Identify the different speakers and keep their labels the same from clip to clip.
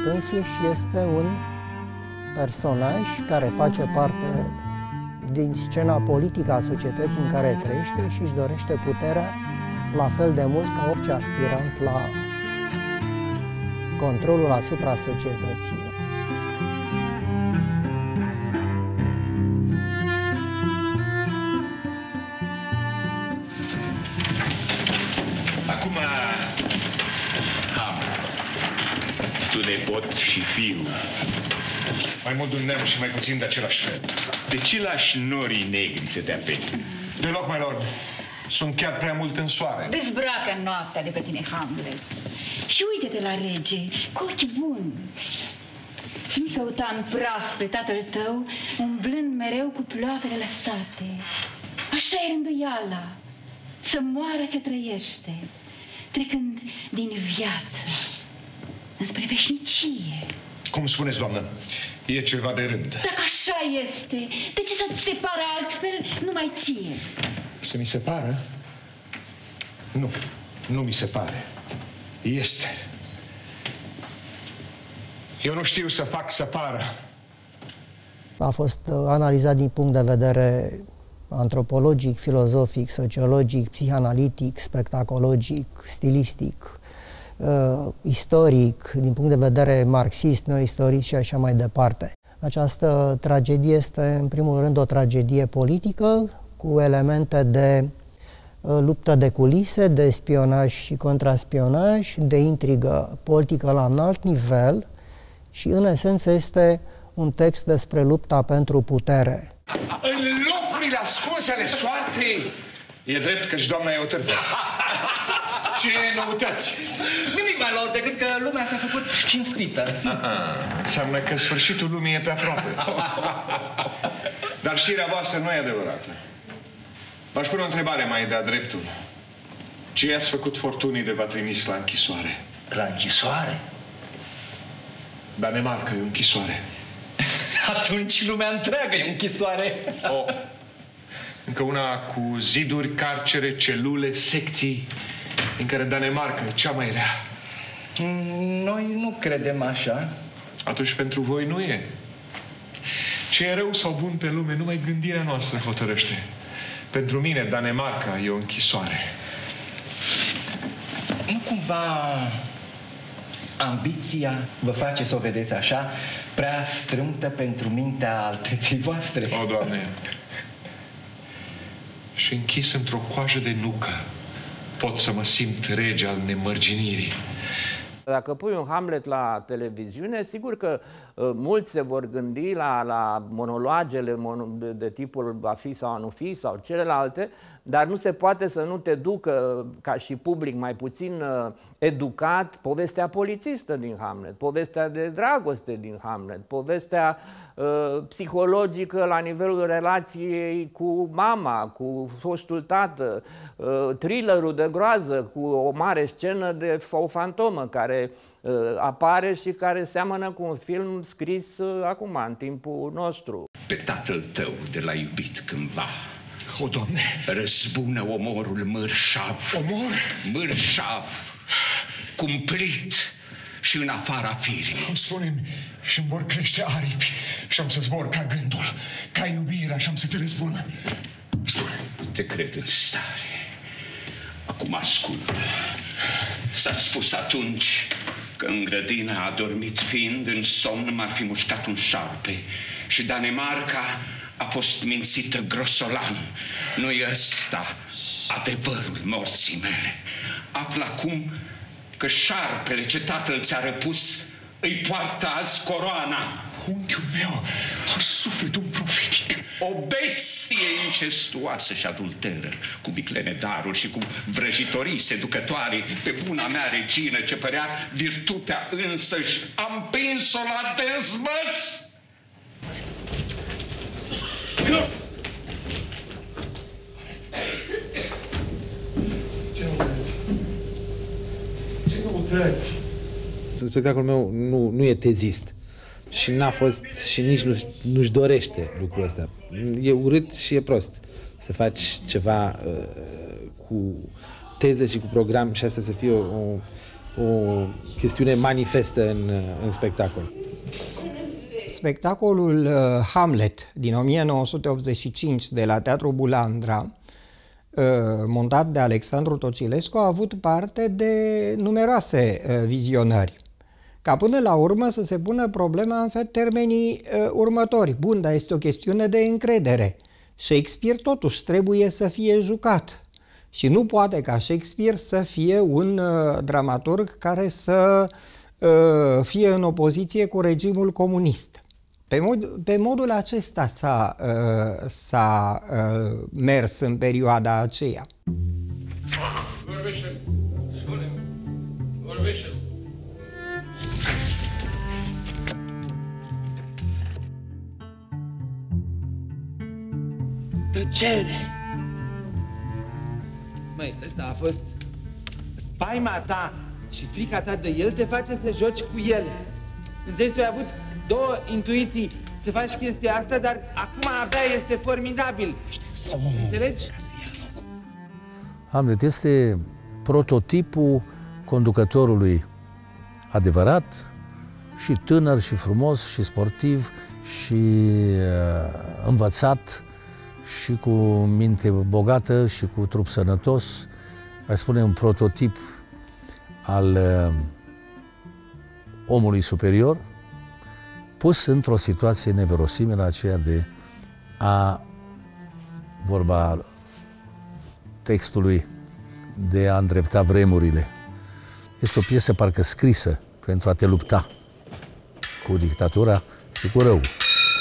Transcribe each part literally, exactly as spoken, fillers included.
Speaker 1: însuși este un personaj care face parte din scena politică a societății în care trăiește și își dorește puterea la fel de mult ca orice aspirant la controlul asupra societății.
Speaker 2: Acum, Hamlet, tu nepot și fiu.
Speaker 3: Mai mult de un neam și mai puțin de același fel.
Speaker 2: De ce lași norii negri să te apețe?
Speaker 3: Deloc, my lord. Sunt chiar prea mult în soare.
Speaker 4: Dezbracă noaptea de pe tine, Hamlet. Și uite-te la rege, cu ochi buni. Nu căuta în praf pe tatăl tău, umblând mereu cu ploapele lăsate. Așa e rânduiala, să moară ce trăiește, trecând din viață înspre veșnicie.
Speaker 3: Cum spuneți, doamnă, e ceva de rând.
Speaker 4: Dacă așa este, de ce să-ți separe altfel numai ție?
Speaker 3: Să mi se pară? Nu, nu mi se pare. Este. Eu nu știu să fac să pară.
Speaker 1: A fost analizat din punct de vedere antropologic, filozofic, sociologic, psihanalitic, spectacologic, stilistic, uh, istoric, din punct de vedere marxist, neoistoric și așa mai departe. Această tragedie este, în primul rând, o tragedie politică, cu elemente de uh, luptă de culise, de spionaj și contraspionaj, de intrigă politică la înalt nivel și, în esență, este un text despre lupta pentru putere.
Speaker 3: În locurile ascunse ale soartei, e drept că și doamna e o târfă. Ce noutăți?
Speaker 5: Nimic, mai lor, decât că lumea s-a făcut cinstită.
Speaker 3: Înseamnă că sfârșitul lumii e pe aproape. Dar știrea voastră nu e adevărată. V-aș pune o întrebare mai de-a dreptul. Ce i-ați făcut fortunii de v-a trimis la închisoare?
Speaker 5: La închisoare?
Speaker 3: Danemarca e închisoare.
Speaker 5: Atunci lumea întreagă e închisoare.
Speaker 3: O, încă una cu ziduri, carcere, celule, secții, în care Danemarca e cea mai rea.
Speaker 5: Noi nu credem așa.
Speaker 3: Atunci pentru voi nu e. Ce e rău sau bun pe lume, numai gândirea noastră hotărăște. Pentru mine, Danemarca e o închisoare.
Speaker 5: Nu cumva ambiția vă face să o vedeți așa, prea strâmtă pentru mintea alteții voastre?
Speaker 3: O, Doamne! Și închis într-o coajă de nucă, pot să mă simt rege al nemărginirii.
Speaker 6: Dacă pui un Hamlet la televiziune, sigur că uh, mulți se vor gândi la, la monologele mon de, de tipul a fi sau a nu fi sau celelalte, dar nu se poate să nu te ducă ca și public mai puțin uh, educat povestea polițistă din Hamlet, povestea de dragoste din Hamlet, povestea uh, psihologică la nivelul relației cu mama, cu fostul tată, uh, thrillerul de groază cu o mare scenă de o fantomă care uh, apare și care seamănă cu un film scris uh, acum, în timpul nostru.
Speaker 2: Pe tatăl tău de l-a iubit cândva.
Speaker 3: O, Doamne!
Speaker 2: Răzbună omorul mărșav.
Speaker 3: Omor?
Speaker 2: Mărșav, cumplit și în afara firii.
Speaker 3: Spune-mi, și-mi vor crește aripi și am să zbor ca gândul, ca iubirea și am să te răzbun. Spune.
Speaker 2: Te cred în stare. Acum ascultă. S-a spus atunci că în grădină a dormit fiind, în somn m-ar fi mușcat un șarpe și Danemarca a fost mințită grosolan. Nu-i ăsta adevărul morții mele. Află acum că șarpele ce tatăl ți-a răpus îi poartă azi coroana.
Speaker 3: Unchiul meu a sufletul profetic.
Speaker 2: O bestie incestuoasă și adulteră, cu viclene daruri și cu vrăjitorii seducătoare, pe buna mea regină ce părea virtutea însăși, am prins-o la dezbăț.
Speaker 3: Ce noutăți? Ce noutăți?
Speaker 7: Spectacolul meu nu, nu e tezist și n-a fost și nici nu, nu-și dorește lucrul ăsta. E urât și e prost să faci ceva uh, cu teză și cu program și asta să fie o, o, o chestiune manifestă în, în spectacol.
Speaker 8: Spectacolul uh, Hamlet din o mie nouă sute optzeci și cinci de la Teatrul Bulandra, uh, montat de Alexandru Tocilescu, a avut parte de numeroase uh, vizionări. Ca până la urmă să se pună problema în termenii uh, următori. Bun, dar este o chestiune de încredere. Shakespeare totuși trebuie să fie jucat. Și nu poate ca Shakespeare să fie un uh, dramaturg care să uh, fie în opoziție cu regimul comunist. Pe, mod, pe modul acesta s-a, uh, s-a uh, mers în perioada aceea.
Speaker 9: Vorbește-l, spune-mi, vorbește-l.
Speaker 10: Tăcere! Măi, ăsta a fost spaima ta și frica ta de el te face să joci cu el. Înțelegi, tu ai avut două intuiții să faci chestia asta, dar acum abia este formidabil. Înțelegi?
Speaker 11: Hamlet este prototipul conducătorului adevărat și tânăr și frumos și sportiv și uh, învățat și cu minte bogată și cu trup sănătos. Aș spune un prototip al uh, omului superior, pus într-o situație neverosimilă, aceea de a, vorba textului, de a îndrepta vremurile. Este o piesă parcă scrisă pentru a te lupta cu dictatura și cu rău.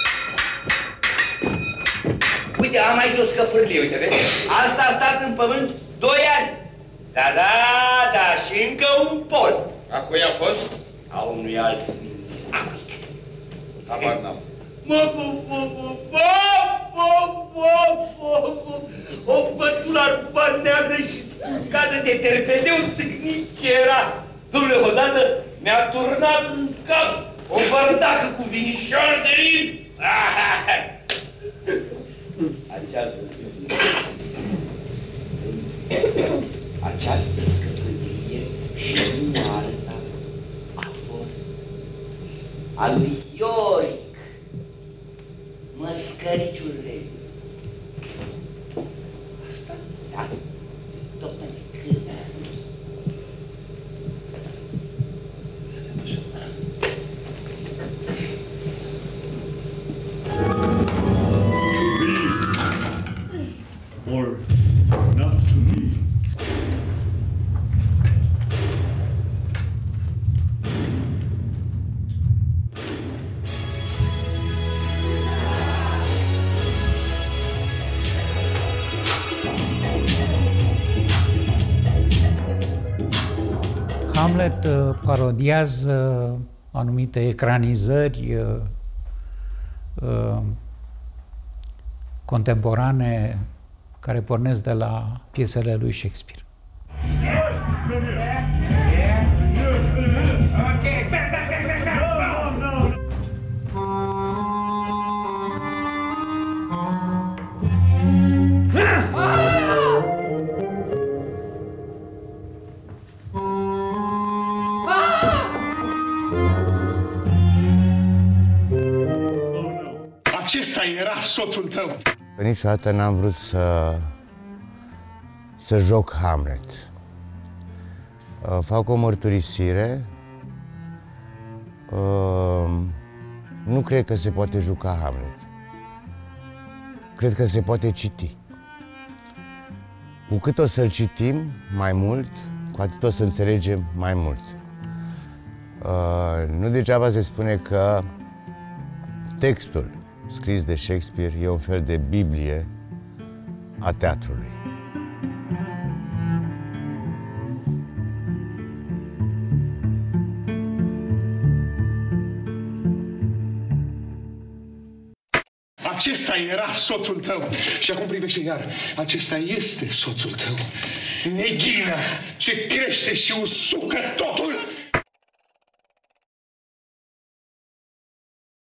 Speaker 12: Uite, am aici o scăfârlie, uite, vezi? Asta a stat în pământ doi ani. Da, da, da, și încă un pol.
Speaker 9: A cui a fost?
Speaker 12: A unui alt amic.
Speaker 9: Habar n-am.
Speaker 12: Mă, mă, mă, mă, mă, mă, mă, mă, mă, o bătula rupa neagră și spurcată de terpedeu țâcnic ce era. Dom'le, odată mi-a turnat în cap o bărdacă cu vinișor de rin. Această Această scăpânie și nu alta a fost a lui Ioric, măscăriciul rege. Asta? Da, tocmai scârba.
Speaker 13: Or not to me.
Speaker 14: Hamlet uh, parodiază anumite ecranizări uh, uh, contemporane care pornesc de la piesele lui Shakespeare.
Speaker 13: Acesta era soțul tău.
Speaker 15: Niciodată n-am vrut să, să joc Hamlet. Fac o mărturisire. Nu cred că se poate juca Hamlet. Cred că se poate citi. Cu cât o să-l citim mai mult, cu atât o să înțelegem mai mult. Nu degeaba se spune că textul scris de Shakespeare e un fel de Biblie a teatrului.
Speaker 13: Acesta era soțul tău. Și acum privește iar. Acesta este soțul tău. Neghină ce crește și usucă totul.